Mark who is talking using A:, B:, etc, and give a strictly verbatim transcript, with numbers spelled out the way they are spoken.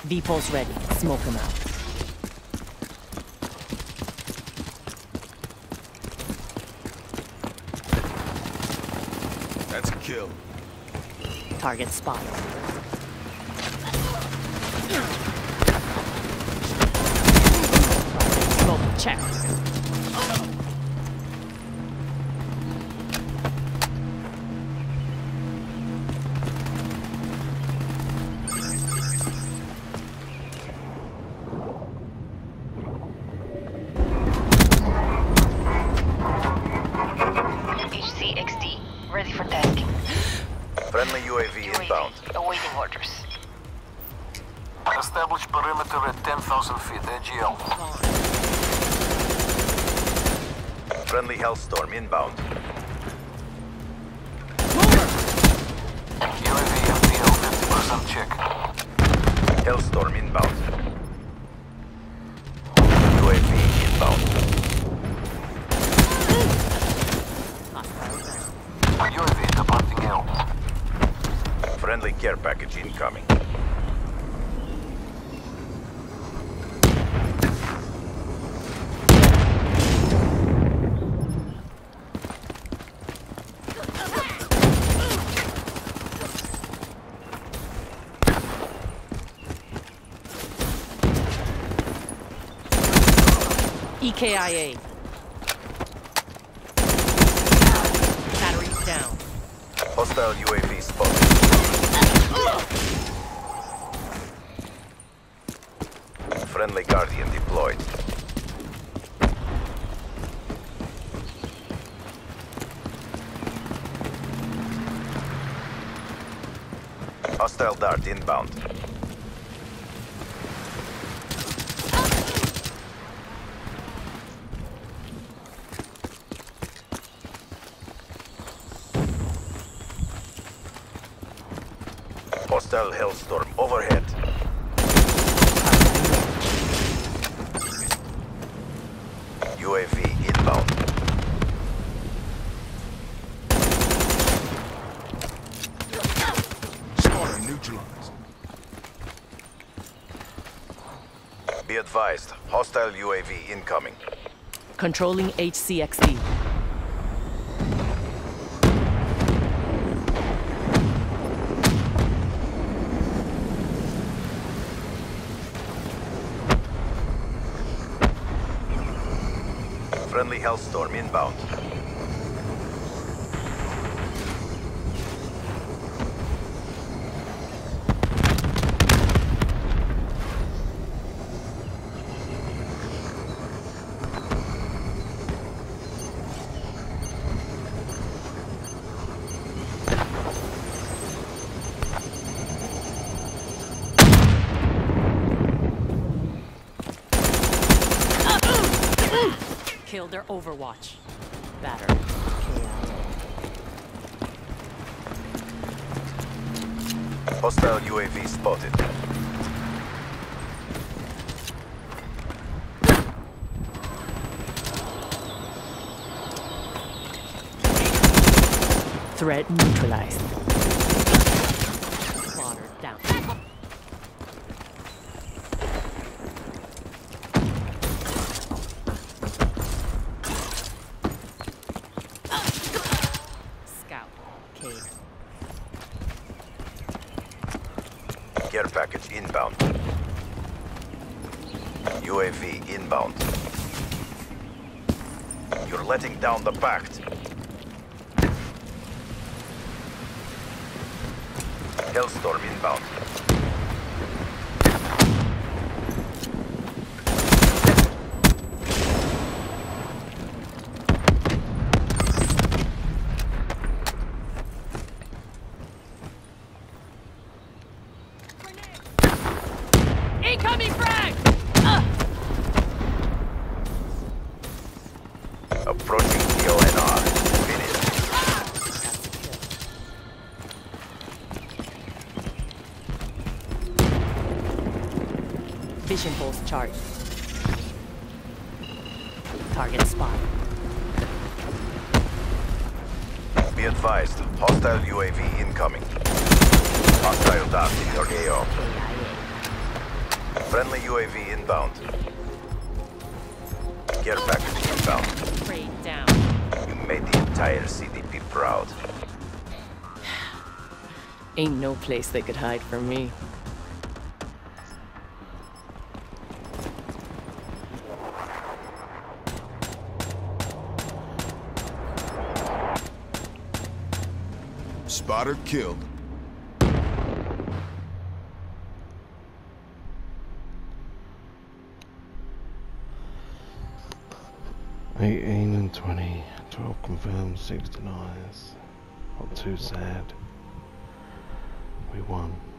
A: V-Pulse ready. Smoke him out.
B: That's a kill.
A: Target spotted. Smoke checked.
C: Ready for testing.
D: Friendly U A V inbound.
C: Awaiting orders.
E: Establish perimeter at ten thousand feet, A G L.
D: Friendly Hellstorm inbound.
E: U A V M P L fifty percent check.
D: Hellstorm inbound. U A V inbound.
E: U A V departing L.
D: Friendly care package incoming.
A: E K I A. Batteries down.
D: Hostile U A V spotted. Friendly Guardian deployed. Hostile Dart inbound. Hostile Hellstorm overhead. U A V inbound.
B: Spotter neutralized.
D: Be advised, hostile U A V incoming.
A: Controlling H C X D.
D: Friendly Hellstorm inbound.
A: Kill their Overwatch. Batter.
D: Hostile U A V spotted.
A: Threat neutralized. Spotter down. Scout. Cade.
D: Care package inbound. U A V inbound. You're letting down the pact. Hellstorm inbound.
A: Incoming frag! Uh.
D: Approaching P O N R. Finished.
A: Vision pulse charged. Target spot.
D: Be advised, hostile U A V incoming. Hostile dart in your A O. Friendly U A V inbound. Care package inbound.
A: Raid down.
D: You made the entire C D P proud.
A: Ain't no place they could hide from me.
B: Spotter killed.
F: eighteen and twenty, twelve confirmed, six denies. Not too sad. We won.